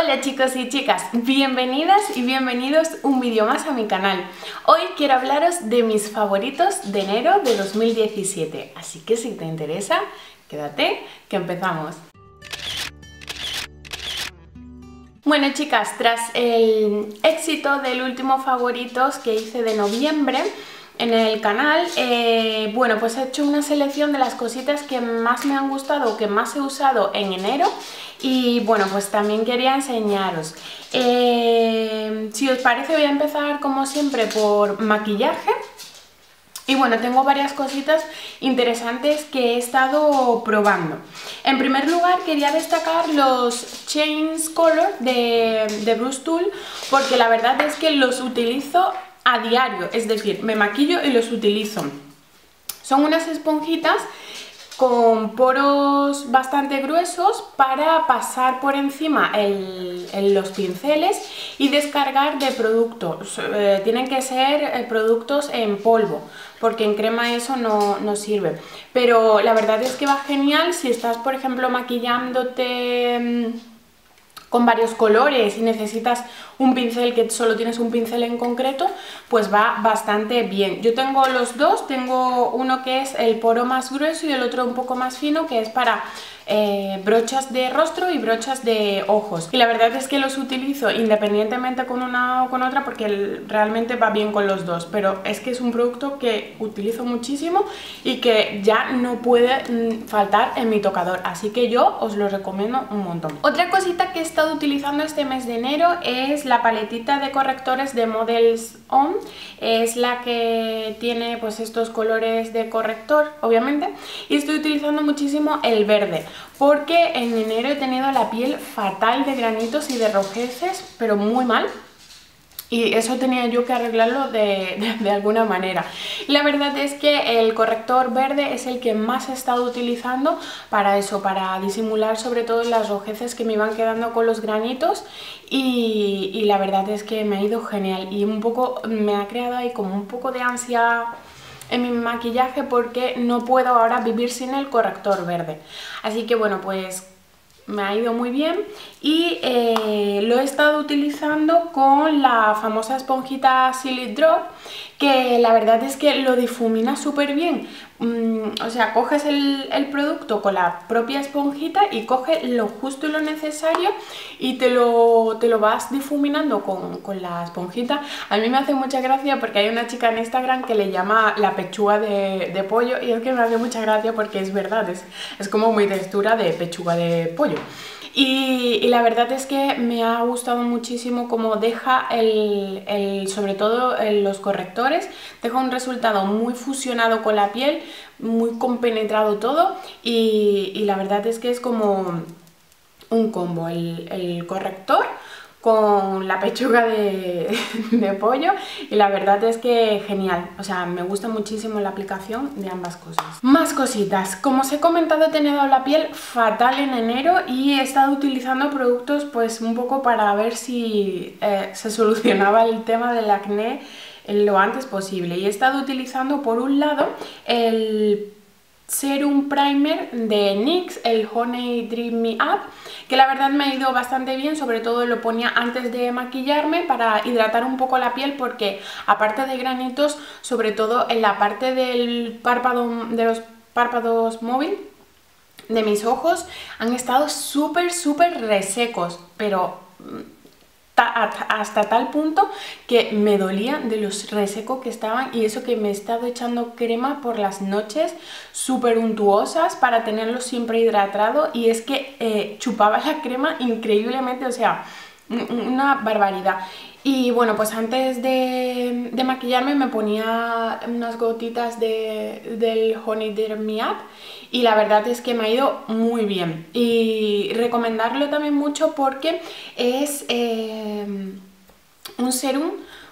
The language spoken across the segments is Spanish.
Hola chicos y chicas, bienvenidas y bienvenidos un vídeo más a mi canal. Hoy quiero hablaros de mis favoritos de enero de 2017, así que si te interesa, quédate que empezamos. Bueno chicas, tras el éxito del último favoritos que hice de noviembre en el canal, bueno, pues he hecho una selección de las cositas que más me han gustado o que más he usado en enero. Y bueno, pues también quería enseñaros. Si os parece, voy a empezar como siempre por maquillaje. Y bueno, tengo varias cositas interesantes que he estado probando. En primer lugar, quería destacar los Change Color de Brush Tool, porque la verdad es que los utilizo a diario, es decir, me maquillo y los utilizo. Son unas esponjitas con poros bastante gruesos para pasar por encima los pinceles y descargar de productos. Tienen que ser productos en polvo, porque en crema eso no sirve. Pero la verdad es que va genial si estás, por ejemplo, maquillándote con varios colores y necesitas un pincel que solo tienes un pincel en concreto, pues va bastante bien. Yo tengo los dos, tengo uno que es el poro más grueso y el otro un poco más fino, que es para brochas de rostro y brochas de ojos. Y la verdad es que los utilizo independientemente con una o con otra, porque realmente va bien con los dos, pero es que es un producto que utilizo muchísimo y que ya no puede faltar en mi tocador, así que yo os lo recomiendo un montón. Otra cosita que he estado utilizando este mes de enero es la paletita de correctores de Models On. Es la que tiene pues estos colores de corrector, obviamente, y estoy utilizando muchísimo el verde, porque en enero he tenido la piel fatal de granitos y de rojeces, pero muy mal. Y eso tenía yo que arreglarlo de alguna manera. Y la verdad es que el corrector verde es el que más he estado utilizando para eso, para disimular sobre todo las rojeces que me iban quedando con los granitos. Y la verdad es que me ha ido genial. Y un poco me ha creado ahí como un poco de ansia en mi maquillaje, porque no puedo ahora vivir sin el corrector verde. Así que bueno, pues me ha ido muy bien y lo he estado utilizando con la famosa esponjita Silly Drop, que la verdad es que lo difumina súper bien. O sea, coges el producto con la propia esponjita y coge lo justo y lo necesario y te lo vas difuminando con la esponjita. A mí me hace mucha gracia porque hay una chica en Instagram que le llama la pechuga de pollo, y es que me hace mucha gracia porque es verdad, es como mi textura de pechuga de pollo. Y la verdad es que me ha gustado muchísimo cómo deja sobre todo los correctores, deja un resultado muy fusionado con la piel, muy compenetrado todo, y la verdad es que es como un combo, el corrector con la pechuga de pollo, y la verdad es que genial, o sea, me gusta muchísimo la aplicación de ambas cosas. Más cositas, como os he comentado, he tenido la piel fatal en enero y he estado utilizando productos pues un poco para ver si se solucionaba el tema del acné lo antes posible, y he estado utilizando por un lado el Serum Primer de NYX, el Honey Dream Me Up, que la verdad me ha ido bastante bien. Sobre todo lo ponía antes de maquillarme para hidratar un poco la piel, porque aparte de granitos, sobre todo en la parte del párpado, de los párpados móvil de mis ojos, han estado súper resecos, pero hasta tal punto que me dolía de los resecos que estaban, y eso que me he estado echando crema por las noches súper untuosas para tenerlos siempre hidratado, y es que chupaba la crema increíblemente, o sea, una barbaridad. Y bueno, pues antes de maquillarme me ponía unas gotitas del Honey Dream Me Up, y la verdad es que me ha ido muy bien. Y recomendarlo también mucho porque es un serum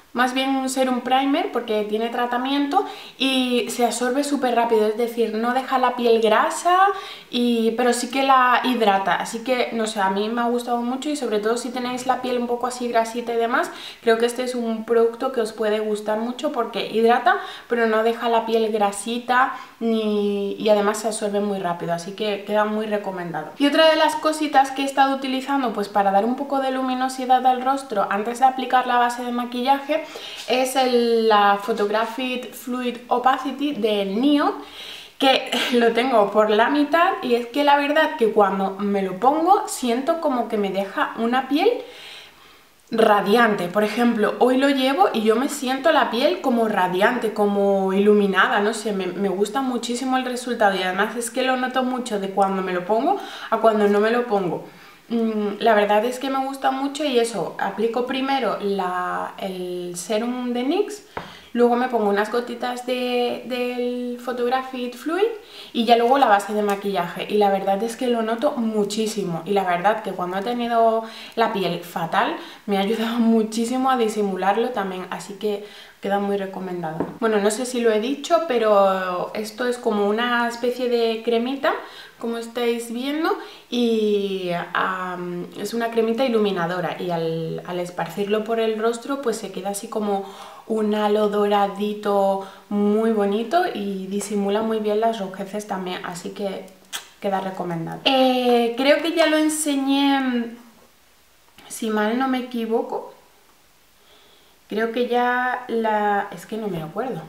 más bien un serum primer porque tiene tratamiento y se absorbe súper rápido, es decir, no deja la piel grasa, pero sí que la hidrata, así que no sé, a mí me ha gustado mucho y sobre todo si tenéis la piel un poco así grasita y demás, creo que este es un producto que os puede gustar mucho porque hidrata, pero no deja la piel grasita y además se absorbe muy rápido, así que queda muy recomendado. Y otra de las cositas que he estado utilizando pues para dar un poco de luminosidad al rostro antes de aplicar la base de maquillaje es la Photographic Fluid Opacity del NIO, que lo tengo por la mitad y es que la verdad que cuando me lo pongo siento como que me deja una piel radiante. Por ejemplo, hoy lo llevo y yo me siento la piel como radiante, como iluminada, no sé, me gusta muchísimo el resultado y además es que lo noto mucho de cuando me lo pongo a cuando no me lo pongo. La verdad es que me gusta mucho y eso, aplico primero el serum de NYX, luego me pongo unas gotitas del Photographic Fluid y ya luego la base de maquillaje y la verdad es que lo noto muchísimo y la verdad que cuando he tenido la piel fatal me ha ayudado muchísimo a disimularlo también, así que queda muy recomendado. Bueno, no sé si lo he dicho, pero esto es como una especie de cremita, como estáis viendo, y es una cremita iluminadora y al esparcirlo por el rostro pues se queda así como un halo doradito muy bonito y disimula muy bien las rojeces también, así que queda recomendado. Creo que ya lo enseñé, si mal no me equivoco. Creo que ya es que no me acuerdo.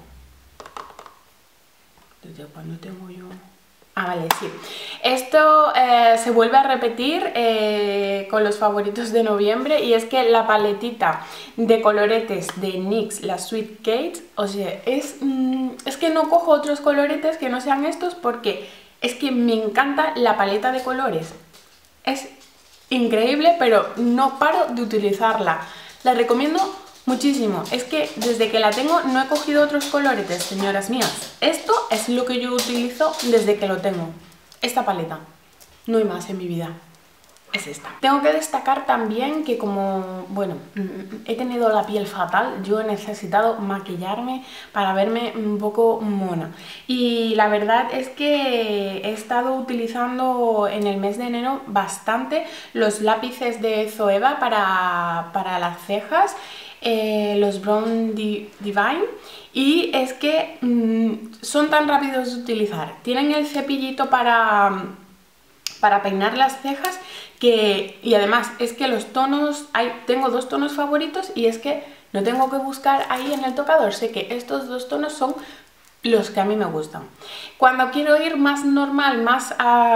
¿Desde cuándo tengo yo? Ah, vale, sí. Esto se vuelve a repetir con los favoritos de noviembre y es que la paletita de coloretes de NYX, la Sweet Kate, o sea, es que no cojo otros coloretes que no sean estos porque es que me encanta la paleta de colores. Es increíble, pero no paro de utilizarla. La recomiendo muchísimo. Es que desde que la tengo no he cogido otros coloretes, señoras mías. Esto es lo que yo utilizo desde que lo tengo. Esta paleta. No hay más en mi vida. Es esta. Tengo que destacar también que como, bueno, he tenido la piel fatal, yo he necesitado maquillarme para verme un poco mona. Y la verdad es que he estado utilizando en el mes de enero bastante los lápices de Zoeva para las cejas, los Brown Divine, y es que son tan rápidos de utilizar. Tienen el cepillito para peinar las cejas y además es que los tonos, tengo dos tonos favoritos y es que no tengo que buscar ahí en el tocador, sé que estos dos tonos son los que a mí me gustan. Cuando quiero ir más normal, más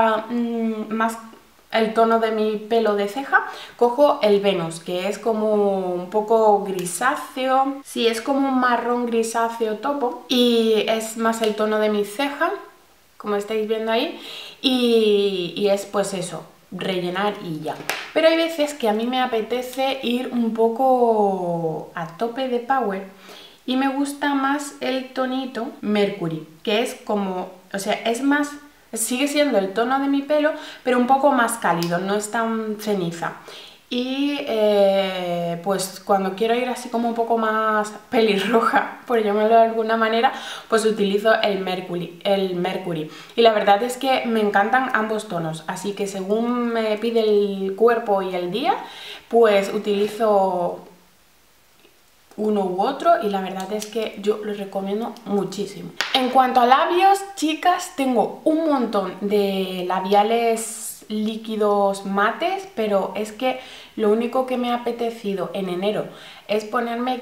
el tono de mi pelo de ceja, cojo el Venus, que es como un poco grisáceo, sí, es como un marrón grisáceo topo y es más el tono de mi ceja, como estáis viendo ahí, y es pues eso, rellenar y ya. Pero hay veces que a mí me apetece ir un poco a tope de power y me gusta más el tonito Mercury, que es como, o sea, es más, sigue siendo el tono de mi pelo, pero un poco más cálido, no es tan ceniza. Y pues cuando quiero ir así como un poco más pelirroja, por llamarlo de alguna manera, pues utilizo el Mercury. Y la verdad es que me encantan ambos tonos, así que según me pide el cuerpo y el día, pues utilizo uno u otro y la verdad es que yo los recomiendo muchísimo. En cuanto a labios, chicas, tengo un montón de labiales líquidos mates, pero es que lo único que me ha apetecido en enero es ponerme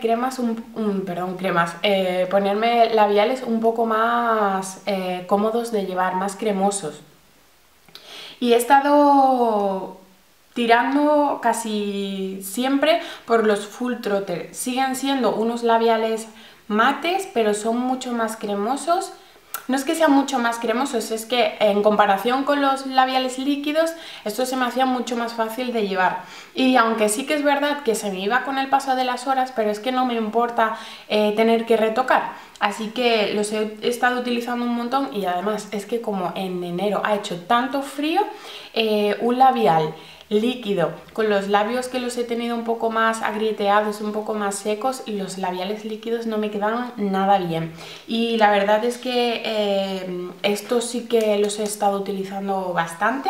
ponerme labiales un poco más cómodos de llevar, más cremosos. Y he estado tirando casi siempre por los Full Throttle. Siguen siendo unos labiales mates, pero son mucho más cremosos. No es que sean mucho más cremosos, es que en comparación con los labiales líquidos, esto se me hacía mucho más fácil de llevar. Y aunque sí que es verdad que se me iba con el paso de las horas, pero es que no me importa tener que retocar. Así que los he estado utilizando un montón y además es que como en enero ha hecho tanto frío, un labial líquido, con los labios que los he tenido un poco más agrieteados, un poco más secos, y los labiales líquidos no me quedaron nada bien. Y la verdad es que estos sí que los he estado utilizando bastante.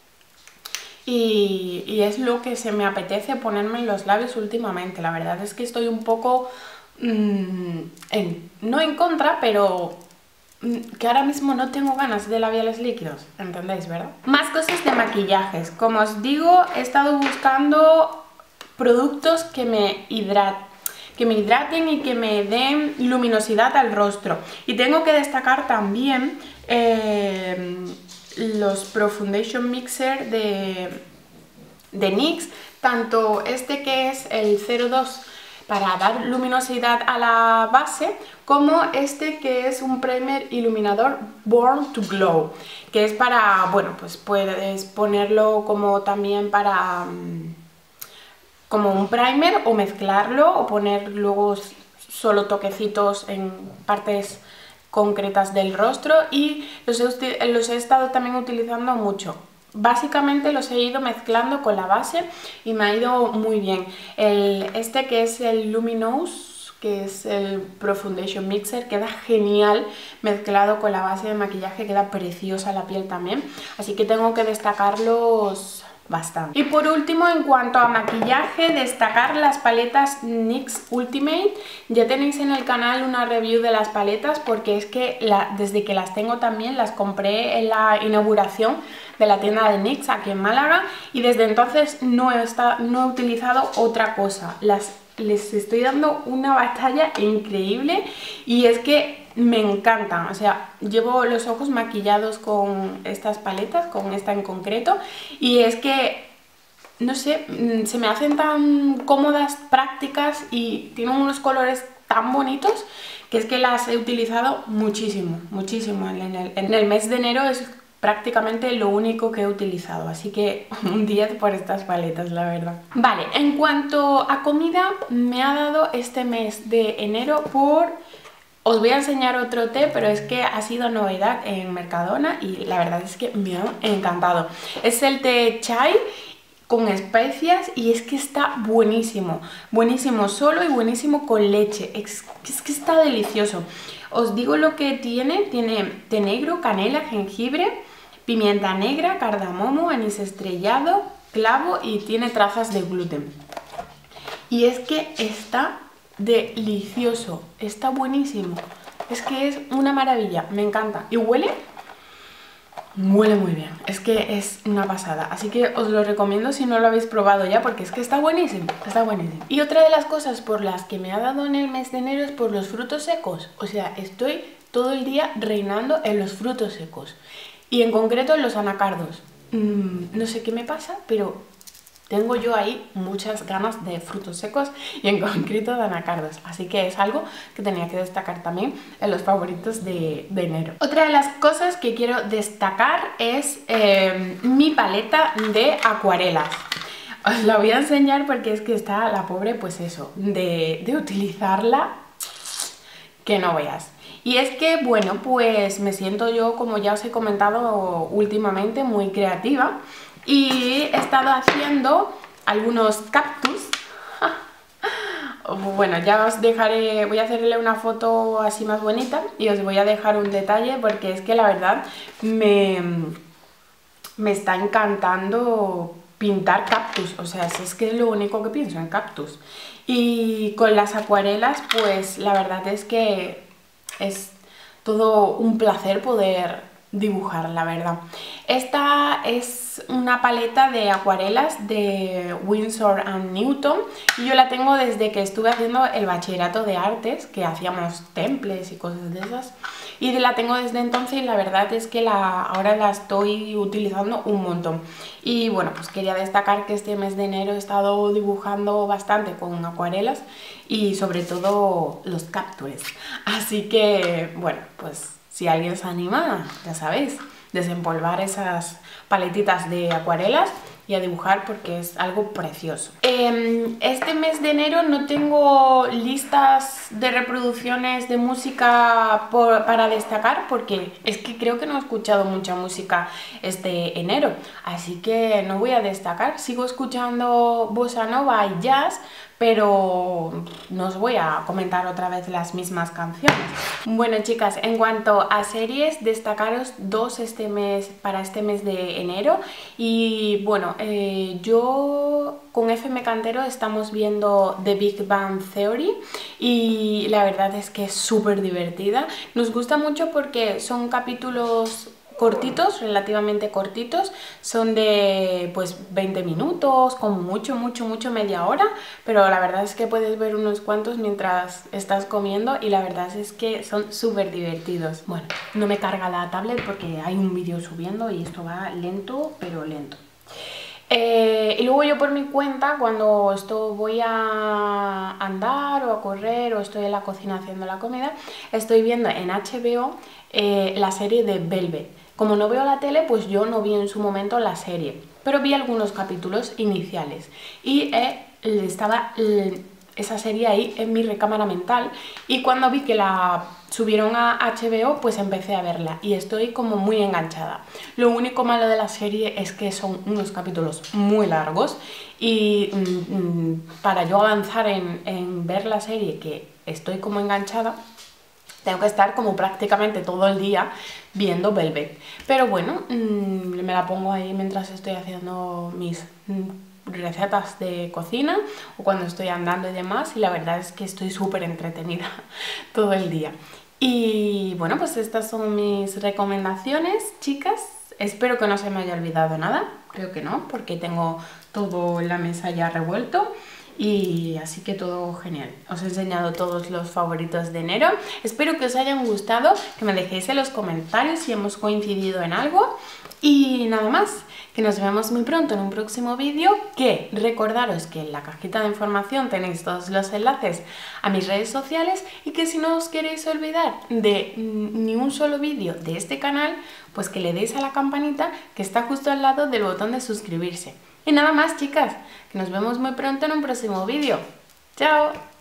Y es lo que se me apetece ponerme en los labios últimamente. La verdad es que estoy un poco, no en contra, pero que ahora mismo no tengo ganas de labiales líquidos, ¿entendéis, verdad? Más cosas de maquillajes. Como os digo, he estado buscando productos que me hidraten y que me den luminosidad al rostro. Y tengo que destacar también los Pro Foundation Mixer de NYX, tanto este que es el 02 para dar luminosidad a la base, como este que es un primer iluminador Born to Glow, que es para, bueno, pues puedes ponerlo como también para como un primer, o mezclarlo, o poner luego solo toquecitos en partes concretas del rostro, y los he estado también utilizando mucho. Básicamente los he ido mezclando con la base y me ha ido muy bien. Este que es el Luminous, que es el Pro Foundation Mixer, queda genial mezclado con la base de maquillaje, queda preciosa la piel también, así que tengo que destacarlos bastante. Y por último, en cuanto a maquillaje, destacar las paletas NYX Ultimate. Ya tenéis en el canal una review de las paletas, porque es que desde que las tengo también las compré en la inauguración de la tienda de NYX aquí en Málaga, y desde entonces no he utilizado otra cosa. Les estoy dando una batalla increíble, y es que me encantan. O sea, llevo los ojos maquillados con estas paletas, con esta en concreto, y es que, no sé, se me hacen tan cómodas, prácticas, y tienen unos colores tan bonitos, que es que las he utilizado muchísimo, muchísimo. En el mes de enero es prácticamente lo único que he utilizado, así que un 10 por estas paletas, la verdad. Vale, en cuanto a comida, me ha dado este mes de enero por... Os voy a enseñar otro té, pero es que ha sido novedad en Mercadona y la verdad es que me ha encantado. Es el té chai con especias, y es que está buenísimo, buenísimo solo y buenísimo con leche. Es que está delicioso. Os digo lo que tiene té negro, canela, jengibre, pimienta negra, cardamomo, anís estrellado, clavo, y tiene trazas de gluten. Y es que está delicioso, está buenísimo, es que es una maravilla, me encanta. Y huele muy bien, es que es una pasada, así que os lo recomiendo si no lo habéis probado ya, porque es que está buenísimo, está buenísimo. Y otra de las cosas por las que me ha dado en el mes de enero es por los frutos secos. O sea, estoy todo el día reinando en los frutos secos, y en concreto en los anacardos. No sé qué me pasa, pero tengo yo ahí muchas ganas de frutos secos, y en concreto de anacardos, así que es algo que tenía que destacar también en los favoritos de enero. Otra de las cosas que quiero destacar es mi paleta de acuarelas. Os la voy a enseñar porque es que está la pobre, pues eso, de utilizarla que no veas. Y es que, bueno, pues me siento yo, como ya os he comentado últimamente, muy creativa, y he estado haciendo algunos cactus. Bueno, ya os dejaré, voy a hacerle una foto así más bonita y os voy a dejar un detalle, porque es que la verdad me está encantando pintar cactus. O sea, es que es lo único que pienso, en cactus. Y con las acuarelas, pues la verdad es que es todo un placer poder dibujar, la verdad. Esta es una paleta de acuarelas de Winsor & Newton, y yo la tengo desde que estuve haciendo el bachillerato de artes, que hacíamos temples y cosas de esas, y la tengo desde entonces, y la verdad es que ahora la estoy utilizando un montón. Y bueno, pues quería destacar que este mes de enero he estado dibujando bastante con acuarelas, y sobre todo los cactus. Así que bueno, pues si alguien se anima, ya sabéis, desempolvar esas paletitas de acuarelas y a dibujar porque es algo precioso. Este mes de enero no tengo listas de reproducciones de música para destacar porque es que creo que no he escuchado mucha música este enero, así que no voy a destacar. Sigo escuchando bossa nova y jazz, pero no os voy a comentar otra vez las mismas canciones. Bueno, chicas, en cuanto a series, destacaros dos para este mes de enero. Y bueno, yo con FM Cantero estamos viendo The Big Bang Theory y la verdad es que es súper divertida. Nos gusta mucho porque son capítulos cortitos, relativamente cortitos, son de pues 20 minutos, como mucho media hora, pero la verdad es que puedes ver unos cuantos mientras estás comiendo y la verdad es que son súper divertidos. Bueno, no me carga la tablet porque hay un vídeo subiendo y esto va lento, pero lento. Y luego yo por mi cuenta, cuando voy a andar o a correr o estoy en la cocina haciendo la comida, estoy viendo en HBO la serie de Velvet. Como no veo la tele, pues yo no vi en su momento la serie, pero vi algunos capítulos iniciales y estaba esa serie ahí en mi recámara mental, y cuando vi que la subieron a HBO pues empecé a verla y estoy como muy enganchada. Lo único malo de la serie es que son unos capítulos muy largos y para yo avanzar en ver la serie, que estoy como enganchada, tengo que estar como prácticamente todo el día viendo Velvet. Pero bueno, me la pongo ahí mientras estoy haciendo mis recetas de cocina o cuando estoy andando y demás, y la verdad es que estoy súper entretenida todo el día. Y bueno, pues estas son mis recomendaciones, chicas. Espero que no se me haya olvidado nada, creo que no, porque tengo todo en la mesa ya revuelto. Y así que todo genial. Os he enseñado todos los favoritos de enero. Espero que os hayan gustado, que me dejéis en los comentarios si hemos coincidido en algo. Y nada más, que nos vemos muy pronto en un próximo vídeo, que recordaros que en la cajita de información tenéis todos los enlaces a mis redes sociales, y que si no os queréis olvidar de ni un solo vídeo de este canal, pues que le deis a la campanita que está justo al lado del botón de suscribirse. Y nada más, chicas, que nos vemos muy pronto en un próximo vídeo. ¡Chao!